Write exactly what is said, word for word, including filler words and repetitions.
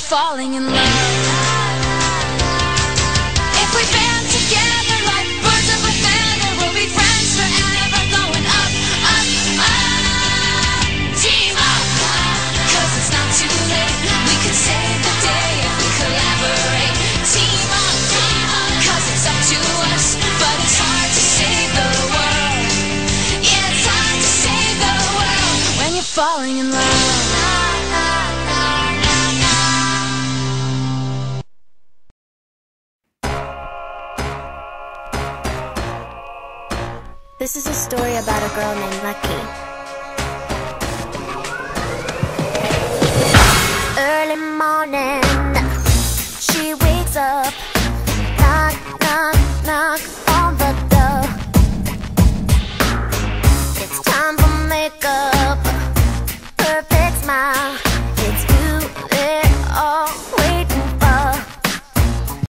falling in love. If we band together like birds of a feather, we'll be friends forever, going up, up, up. Team up, cause it's not too late. We could save the day if we collaborate. Team up, cause it's up to us, but it's hard to save the world. Yeah, it's hard to save the world when you're falling in love. This is a story about a girl named Lucky. Early morning, she wakes up